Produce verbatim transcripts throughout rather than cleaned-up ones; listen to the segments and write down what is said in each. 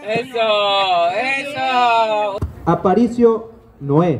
Eso, eso. Aparicio Noé.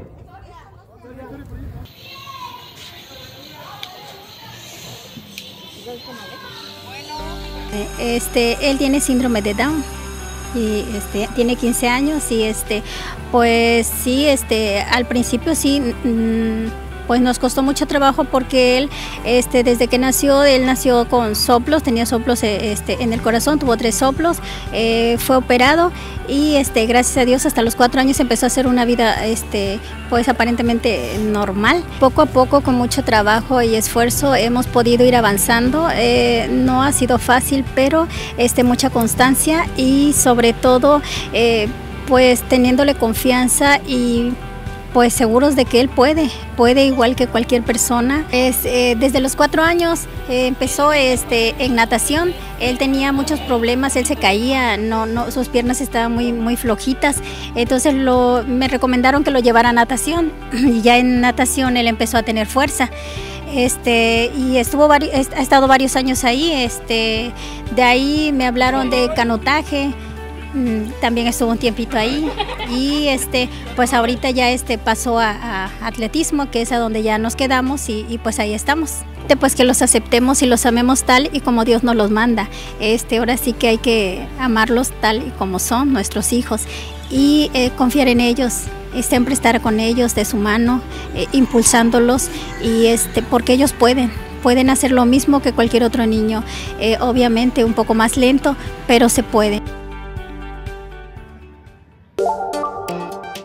Este, él tiene síndrome de Down y este, tiene quince años y este, pues sí, este, al principio sí, mmm, pues nos costó mucho trabajo porque él, este, desde que nació, él nació con soplos, tenía soplos este, en el corazón, tuvo tres soplos, eh, fue operado y este, gracias a Dios hasta los cuatro años empezó a hacer una vida este, pues aparentemente normal. Poco a poco, con mucho trabajo y esfuerzo, hemos podido ir avanzando. Eh, no ha sido fácil, pero este, mucha constancia y sobre todo eh, pues teniéndole confianza y pues seguros de que él puede, puede igual que cualquier persona. Es, eh, desde los cuatro años eh, empezó este, en natación. Él tenía muchos problemas, él se caía, no, no, sus piernas estaban muy, muy flojitas, entonces lo, me recomendaron que lo llevara a natación y ya en natación él empezó a tener fuerza. Este, y estuvo ha estado varios años ahí, este, de ahí me hablaron de canotaje. También estuvo un tiempito ahí y este, pues ahorita ya este pasó a, a atletismo, que es a donde ya nos quedamos y, y pues ahí estamos. Pues que los aceptemos y los amemos tal y como Dios nos los manda. Este, ahora sí que hay que amarlos tal y como son nuestros hijos y eh, confiar en ellos. Siempre estar con ellos de su mano, eh, impulsándolos y este, porque ellos pueden. Pueden hacer lo mismo que cualquier otro niño, eh, obviamente un poco más lento, pero se puede.